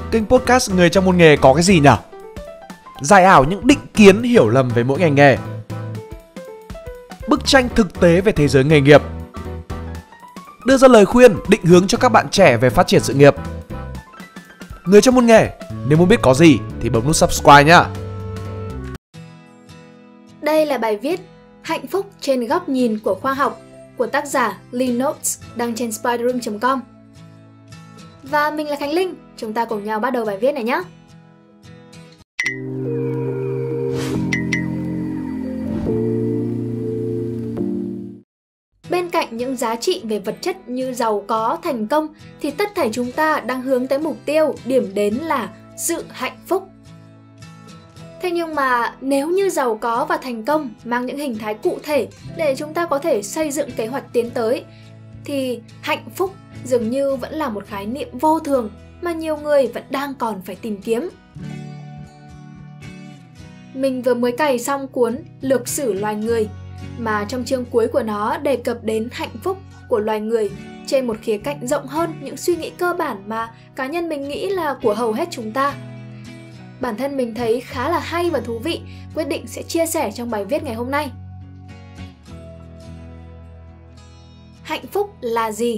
Kênh podcast Người trong môn nghề có cái gì nhỉ? Giải ảo những định kiến hiểu lầm về mỗi ngành nghề. Bức tranh thực tế về thế giới nghề nghiệp. Đưa ra lời khuyên, định hướng cho các bạn trẻ về phát triển sự nghiệp. Người trong môn nghề, nếu muốn biết có gì thì bấm nút subscribe nhá. Đây là bài viết Hạnh phúc trên góc nhìn của khoa học của tác giả Lee Notes đăng trên spiderroom.com. Và mình là Khánh Linh, chúng ta cùng nhau bắt đầu bài viết này nhé. Bên cạnh những giá trị về vật chất như giàu có, thành công thì tất thảy chúng ta đang hướng tới mục tiêu, điểm đến là sự hạnh phúc. Thế nhưng mà nếu như giàu có và thành công mang những hình thái cụ thể để chúng ta có thể xây dựng kế hoạch tiến tới, thì hạnh phúc dường như vẫn là một khái niệm vô thường mà nhiều người vẫn đang còn phải tìm kiếm. Mình vừa mới cày xong cuốn Lược sử loài người, mà trong chương cuối của nó đề cập đến hạnh phúc của loài người trên một khía cạnh rộng hơn những suy nghĩ cơ bản mà cá nhân mình nghĩ là của hầu hết chúng ta. Bản thân mình thấy khá là hay và thú vị, quyết định sẽ chia sẻ trong bài viết ngày hôm nay. Hạnh phúc là gì?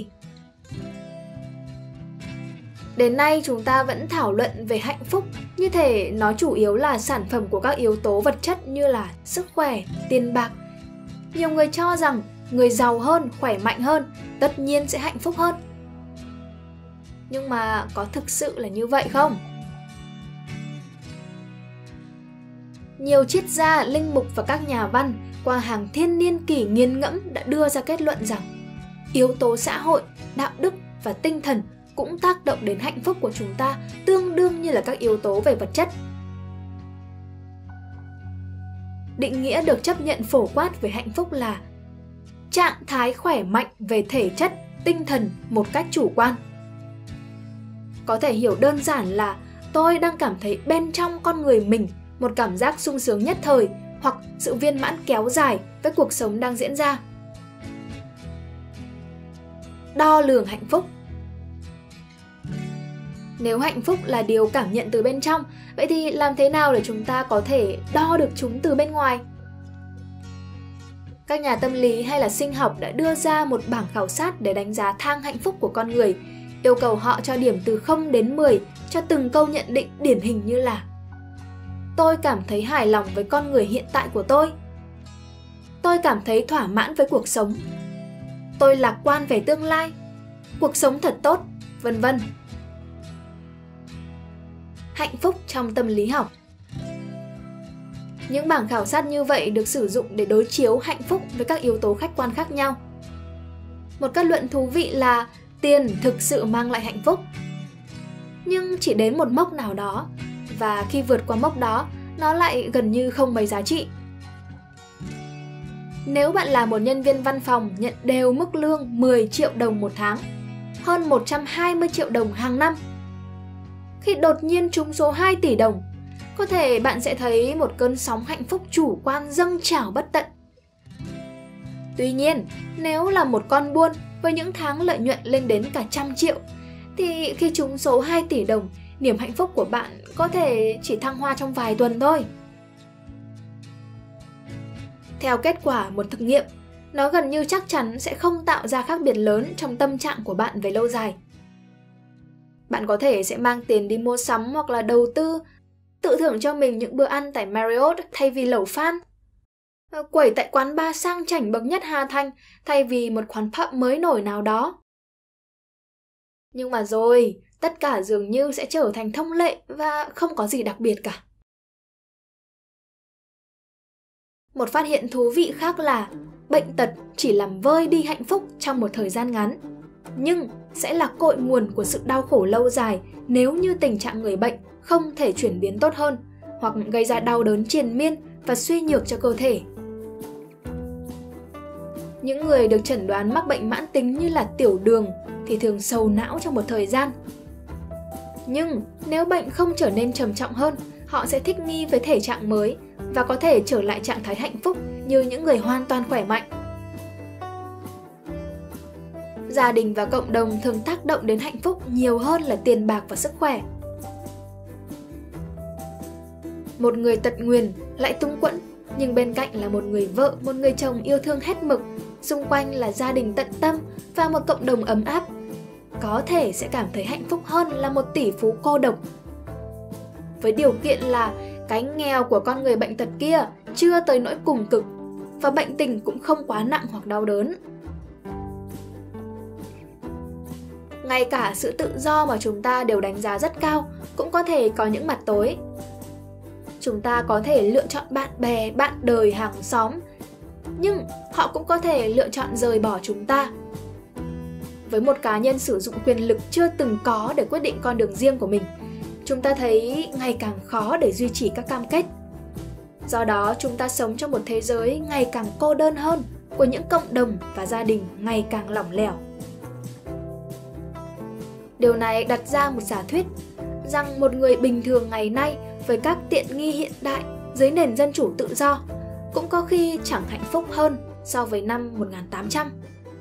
Đến nay chúng ta vẫn thảo luận về hạnh phúc như thể nó chủ yếu là sản phẩm của các yếu tố vật chất như là sức khỏe, tiền bạc. Nhiều người cho rằng người giàu hơn, khỏe mạnh hơn, tất nhiên sẽ hạnh phúc hơn. Nhưng mà có thực sự là như vậy không? Nhiều triết gia, linh mục và các nhà văn qua hàng thiên niên kỷ nghiền ngẫm đã đưa ra kết luận rằng yếu tố xã hội, đạo đức và tinh thần cũng tác động đến hạnh phúc của chúng ta tương đương như là các yếu tố về vật chất. Định nghĩa được chấp nhận phổ quát về hạnh phúc là trạng thái khỏe mạnh về thể chất, tinh thần một cách chủ quan. Có thể hiểu đơn giản là tôi đang cảm thấy bên trong con người mình một cảm giác sung sướng nhất thời hoặc sự viên mãn kéo dài với cuộc sống đang diễn ra. Đo lường hạnh phúc. Nếu hạnh phúc là điều cảm nhận từ bên trong, vậy thì làm thế nào để chúng ta có thể đo được chúng từ bên ngoài? Các nhà tâm lý hay là sinh học đã đưa ra một bảng khảo sát để đánh giá thang hạnh phúc của con người, yêu cầu họ cho điểm từ 0 đến 10 cho từng câu nhận định điển hình như là: tôi cảm thấy hài lòng với con người hiện tại của tôi cảm thấy thỏa mãn với cuộc sống, tôi lạc quan về tương lai, cuộc sống thật tốt, vân vân. Hạnh phúc trong tâm lý học. Những bảng khảo sát như vậy được sử dụng để đối chiếu hạnh phúc với các yếu tố khách quan khác nhau. Một kết luận thú vị là tiền thực sự mang lại hạnh phúc, nhưng chỉ đến một mốc nào đó, và khi vượt qua mốc đó, nó lại gần như không mấy giá trị. Nếu bạn là một nhân viên văn phòng nhận đều mức lương 10 triệu đồng một tháng, hơn 120 triệu đồng hàng năm, khi đột nhiên trúng số 2 tỷ đồng, có thể bạn sẽ thấy một cơn sóng hạnh phúc chủ quan dâng trào bất tận. Tuy nhiên, nếu là một con buôn với những tháng lợi nhuận lên đến cả 100 triệu, thì khi trúng số 2 tỷ đồng, niềm hạnh phúc của bạn có thể chỉ thăng hoa trong vài tuần thôi. Theo kết quả một thực nghiệm, nó gần như chắc chắn sẽ không tạo ra khác biệt lớn trong tâm trạng của bạn về lâu dài. Bạn có thể sẽ mang tiền đi mua sắm hoặc là đầu tư, tự thưởng cho mình những bữa ăn tại Marriott thay vì lẩu Phan, quẩy tại quán bar sang chảnh bậc nhất Hà Thành thay vì một quán pub mới nổi nào đó. Nhưng mà rồi, tất cả dường như sẽ trở thành thông lệ và không có gì đặc biệt cả. Một phát hiện thú vị khác là bệnh tật chỉ làm vơi đi hạnh phúc trong một thời gian ngắn, nhưng sẽ là cội nguồn của sự đau khổ lâu dài nếu như tình trạng người bệnh không thể chuyển biến tốt hơn hoặc gây ra đau đớn triền miên và suy nhược cho cơ thể. Những người được chẩn đoán mắc bệnh mãn tính như là tiểu đường thì thường sầu não trong một thời gian. Nhưng nếu bệnh không trở nên trầm trọng hơn, họ sẽ thích nghi với thể trạng mới và có thể trở lại trạng thái hạnh phúc như những người hoàn toàn khỏe mạnh. Gia đình và cộng đồng thường tác động đến hạnh phúc nhiều hơn là tiền bạc và sức khỏe. một người tật nguyền lại túng quẫn, nhưng bên cạnh là một người vợ, một người chồng yêu thương hết mực, xung quanh là gia đình tận tâm và một cộng đồng ấm áp, có thể sẽ cảm thấy hạnh phúc hơn là một tỷ phú cô độc. Với điều kiện là cái nghèo của con người bệnh tật kia chưa tới nỗi cùng cực và bệnh tình cũng không quá nặng hoặc đau đớn. Ngay cả sự tự do mà chúng ta đều đánh giá rất cao cũng có thể có những mặt tối. Chúng ta có thể lựa chọn bạn bè, bạn đời, hàng xóm, nhưng họ cũng có thể lựa chọn rời bỏ chúng ta. Với một cá nhân sử dụng quyền lực chưa từng có để quyết định con đường riêng của mình, chúng ta thấy ngày càng khó để duy trì các cam kết. Do đó, chúng ta sống trong một thế giới ngày càng cô đơn hơn, của những cộng đồng và gia đình ngày càng lỏng lẻo. Điều này đặt ra một giả thuyết rằng một người bình thường ngày nay với các tiện nghi hiện đại dưới nền dân chủ tự do cũng có khi chẳng hạnh phúc hơn so với năm 1800.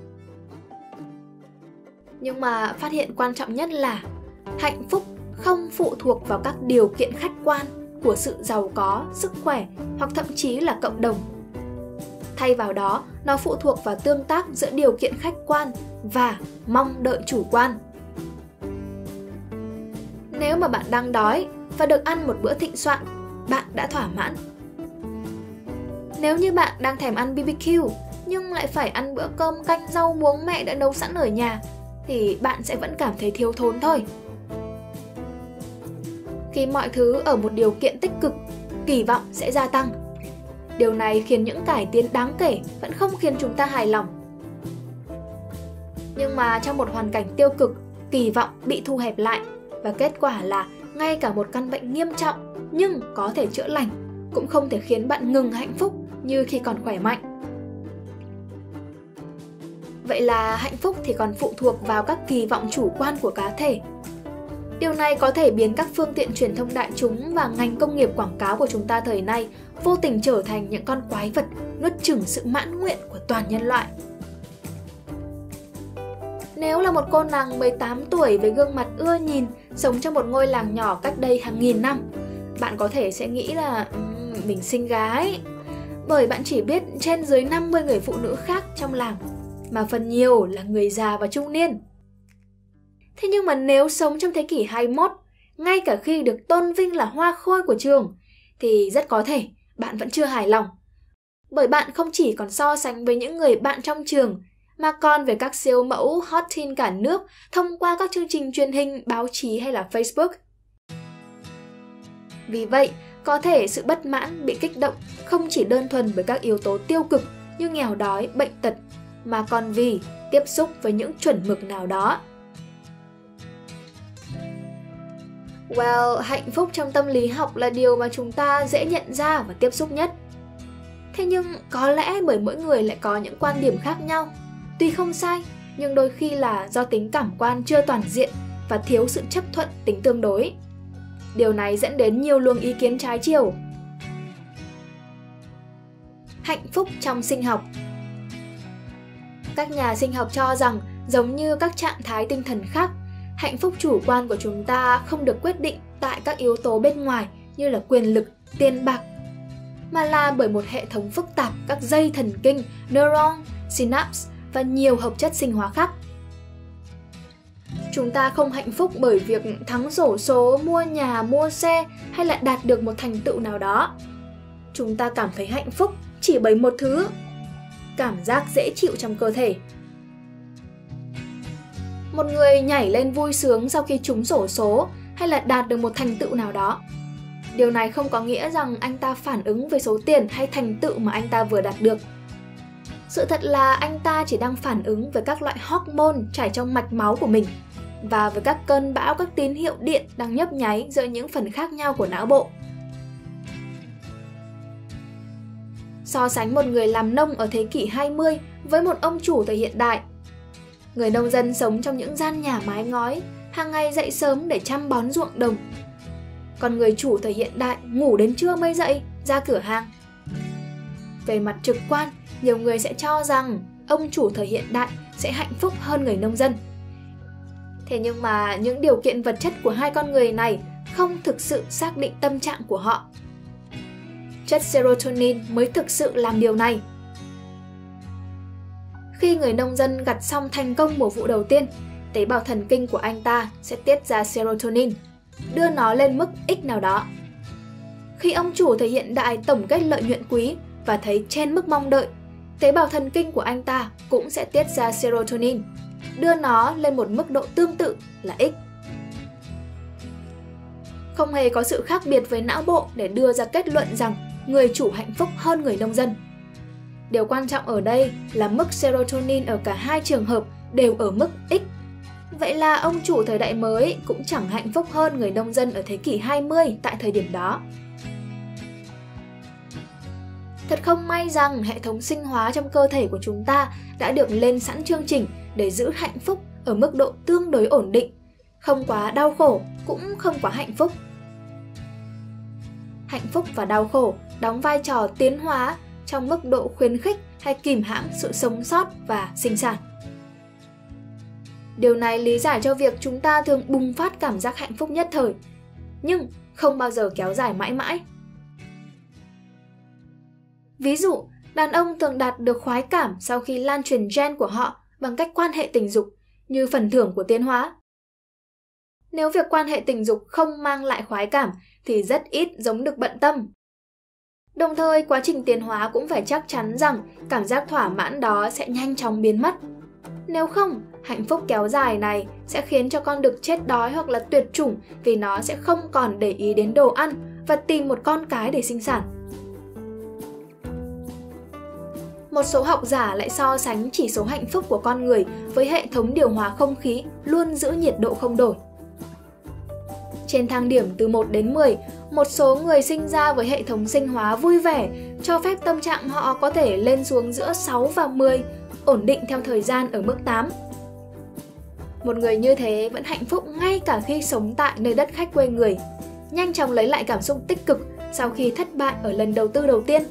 Nhưng mà phát hiện quan trọng nhất là hạnh phúc không phụ thuộc vào các điều kiện khách quan của sự giàu có, sức khỏe hoặc thậm chí là cộng đồng. Thay vào đó, nó phụ thuộc vào tương tác giữa điều kiện khách quan và mong đợi chủ quan. Nếu mà bạn đang đói và được ăn một bữa thịnh soạn, bạn đã thỏa mãn. Nếu như bạn đang thèm ăn BBQ nhưng lại phải ăn bữa cơm canh rau muống mẹ đã nấu sẵn ở nhà, thì bạn sẽ vẫn cảm thấy thiếu thốn thôi. Khi mọi thứ ở một điều kiện tích cực, kỳ vọng sẽ gia tăng. Điều này khiến những cải tiến đáng kể vẫn không khiến chúng ta hài lòng. Nhưng mà trong một hoàn cảnh tiêu cực, kỳ vọng bị thu hẹp lại và kết quả là ngay cả một căn bệnh nghiêm trọng nhưng có thể chữa lành cũng không thể khiến bạn ngừng hạnh phúc như khi còn khỏe mạnh. Vậy là hạnh phúc thì còn phụ thuộc vào các kỳ vọng chủ quan của cá thể. Điều này có thể biến các phương tiện truyền thông đại chúng và ngành công nghiệp quảng cáo của chúng ta thời nay vô tình trở thành những con quái vật nuốt chửng sự mãn nguyện của toàn nhân loại. Nếu là một cô nàng 18 tuổi với gương mặt ưa nhìn, sống trong một ngôi làng nhỏ cách đây hàng nghìn năm, bạn có thể sẽ nghĩ là mình xinh gái, bởi bạn chỉ biết trên dưới 50 người phụ nữ khác trong làng, mà phần nhiều là người già và trung niên. Thế nhưng mà nếu sống trong thế kỷ 21, ngay cả khi được tôn vinh là hoa khôi của trường, thì rất có thể bạn vẫn chưa hài lòng. Bởi bạn không chỉ còn so sánh với những người bạn trong trường, mà còn với các siêu mẫu hot teen cả nước thông qua các chương trình truyền hình, báo chí hay là Facebook. Vì vậy, có thể sự bất mãn bị kích động không chỉ đơn thuần bởi các yếu tố tiêu cực như nghèo đói, bệnh tật, mà còn vì tiếp xúc với những chuẩn mực nào đó. Well, hạnh phúc trong tâm lý học là điều mà chúng ta dễ nhận ra và tiếp xúc nhất. Thế nhưng có lẽ bởi mỗi người lại có những quan điểm khác nhau. Tuy không sai, nhưng đôi khi là do tính cảm quan chưa toàn diện và thiếu sự chấp thuận tính tương đối. Điều này dẫn đến nhiều luồng ý kiến trái chiều. Hạnh phúc trong sinh học. Các nhà sinh học cho rằng, giống như các trạng thái tinh thần khác, hạnh phúc chủ quan của chúng ta không được quyết định tại các yếu tố bên ngoài như là quyền lực, tiền bạc, mà là bởi một hệ thống phức tạp các dây thần kinh, neuron, synapse và nhiều hợp chất sinh hóa khác. Chúng ta không hạnh phúc bởi việc thắng xổ số, mua nhà, mua xe hay là đạt được một thành tựu nào đó. Chúng ta cảm thấy hạnh phúc chỉ bởi một thứ: cảm giác dễ chịu trong cơ thể. Một người nhảy lên vui sướng sau khi trúng xổ số hay là đạt được một thành tựu nào đó. Điều này không có nghĩa rằng anh ta phản ứng với số tiền hay thành tựu mà anh ta vừa đạt được. Sự thật là anh ta chỉ đang phản ứng với các loại hormone chảy trong mạch máu của mình và với các cơn bão các tín hiệu điện đang nhấp nháy giữa những phần khác nhau của não bộ. So sánh một người làm nông ở thế kỷ 20 với một ông chủ thời hiện đại. Người nông dân sống trong những gian nhà mái ngói, hàng ngày dậy sớm để chăm bón ruộng đồng. Còn người chủ thời hiện đại ngủ đến trưa mới dậy, ra cửa hàng. Về mặt trực quan, nhiều người sẽ cho rằng ông chủ thời hiện đại sẽ hạnh phúc hơn người nông dân. Thế nhưng mà những điều kiện vật chất của hai con người này không thực sự xác định tâm trạng của họ. chất serotonin mới thực sự làm điều này. Khi người nông dân gặt xong thành công mùa vụ đầu tiên, tế bào thần kinh của anh ta sẽ tiết ra serotonin, đưa nó lên mức X nào đó. Khi ông chủ thời hiện đại tổng kết lợi nhuận quý và thấy trên mức mong đợi, tế bào thần kinh của anh ta cũng sẽ tiết ra serotonin, đưa nó lên một mức độ tương tự là X. Không hề có sự khác biệt với não bộ để đưa ra kết luận rằng người chủ hạnh phúc hơn người nông dân. Điều quan trọng ở đây là mức serotonin ở cả hai trường hợp đều ở mức X. Vậy là ông chủ thời đại mới cũng chẳng hạnh phúc hơn người nông dân ở thế kỷ 20 tại thời điểm đó. Thật không may rằng hệ thống sinh hóa trong cơ thể của chúng ta đã được lên sẵn chương trình để giữ hạnh phúc ở mức độ tương đối ổn định, không quá đau khổ, cũng không quá hạnh phúc. Hạnh phúc và đau khổ đóng vai trò tiến hóa trong mức độ khuyến khích hay kìm hãm sự sống sót và sinh sản. Điều này lý giải cho việc chúng ta thường bùng phát cảm giác hạnh phúc nhất thời, nhưng không bao giờ kéo dài mãi mãi. Ví dụ, đàn ông thường đạt được khoái cảm sau khi lan truyền gen của họ bằng cách quan hệ tình dục như phần thưởng của tiến hóa. Nếu việc quan hệ tình dục không mang lại khoái cảm thì rất ít giống được bận tâm. Đồng thời, quá trình tiến hóa cũng phải chắc chắn rằng cảm giác thỏa mãn đó sẽ nhanh chóng biến mất. Nếu không, hạnh phúc kéo dài này sẽ khiến cho con đực chết đói hoặc là tuyệt chủng vì nó sẽ không còn để ý đến đồ ăn và tìm một con cái để sinh sản. Một số học giả lại so sánh chỉ số hạnh phúc của con người với hệ thống điều hòa không khí luôn giữ nhiệt độ không đổi. Trên thang điểm từ 1 đến 10, một số người sinh ra với hệ thống sinh hóa vui vẻ, cho phép tâm trạng họ có thể lên xuống giữa 6 và 10, ổn định theo thời gian ở mức 8. Một người như thế vẫn hạnh phúc ngay cả khi sống tại nơi đất khách quê người, nhanh chóng lấy lại cảm xúc tích cực sau khi thất bại ở lần đầu tư đầu tiên.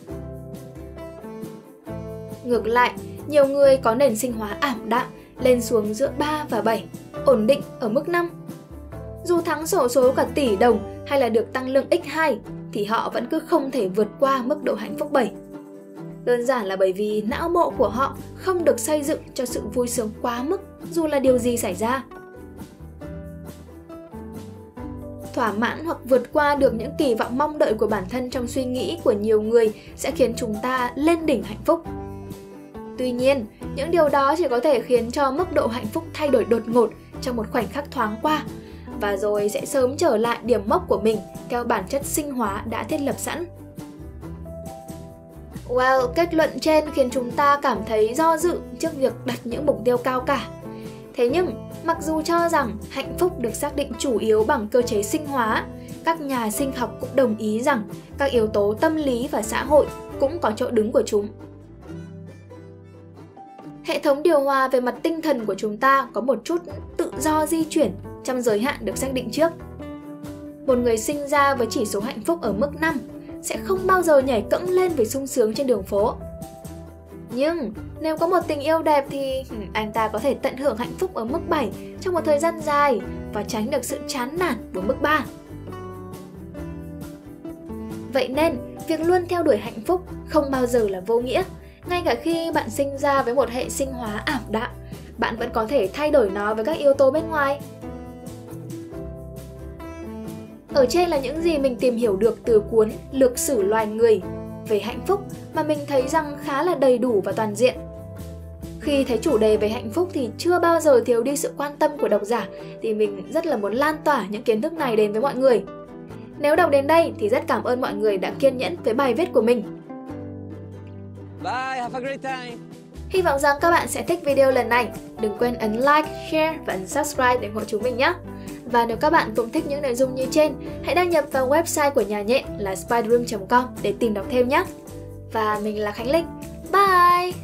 Ngược lại, nhiều người có nền sinh hóa ảm đạm, lên xuống giữa 3 và 7, ổn định ở mức 5. Dù thắng xổ số cả tỷ đồng hay là được tăng lương x2 thì họ vẫn cứ không thể vượt qua mức độ hạnh phúc 7. Đơn giản là bởi vì não bộ của họ không được xây dựng cho sự vui sướng quá mức dù là điều gì xảy ra. Thỏa mãn hoặc vượt qua được những kỳ vọng mong đợi của bản thân trong suy nghĩ của nhiều người sẽ khiến chúng ta lên đỉnh hạnh phúc. Tuy nhiên, những điều đó chỉ có thể khiến cho mức độ hạnh phúc thay đổi đột ngột trong một khoảnh khắc thoáng qua, và rồi sẽ sớm trở lại điểm mốc của mình theo bản chất sinh hóa đã thiết lập sẵn. Well, kết luận trên khiến chúng ta cảm thấy do dự trước việc đặt những mục tiêu cao cả. Thế nhưng, mặc dù cho rằng hạnh phúc được xác định chủ yếu bằng cơ chế sinh hóa, các nhà sinh học cũng đồng ý rằng các yếu tố tâm lý và xã hội cũng có chỗ đứng của chúng. Hệ thống điều hòa về mặt tinh thần của chúng ta có một chút tự do di chuyển trong giới hạn được xác định trước. Một người sinh ra với chỉ số hạnh phúc ở mức 5 sẽ không bao giờ nhảy cẫng lên vì sung sướng trên đường phố. Nhưng nếu có một tình yêu đẹp thì anh ta có thể tận hưởng hạnh phúc ở mức 7 trong một thời gian dài và tránh được sự chán nản của mức 3. Vậy nên, việc luôn theo đuổi hạnh phúc không bao giờ là vô nghĩa. Ngay cả khi bạn sinh ra với một hệ sinh hóa ảm đạm, bạn vẫn có thể thay đổi nó với các yếu tố bên ngoài. Ở trên là những gì mình tìm hiểu được từ cuốn Lược sử loài người về hạnh phúc mà mình thấy rằng khá là đầy đủ và toàn diện. Khi thấy chủ đề về hạnh phúc thì chưa bao giờ thiếu đi sự quan tâm của độc giả, thì mình rất là muốn lan tỏa những kiến thức này đến với mọi người. Nếu đọc đến đây thì rất cảm ơn mọi người đã kiên nhẫn với bài viết của mình. Bye, have a great time. Hy vọng rằng các bạn sẽ thích video lần này. Đừng quên ấn like, share và ấn subscribe để ủng hộ chúng mình nhé. Và nếu các bạn cũng thích những nội dung như trên, hãy đăng nhập vào website của nhà nhện là spiderroom.com để tìm đọc thêm nhé. Và mình là Khánh Linh. Bye!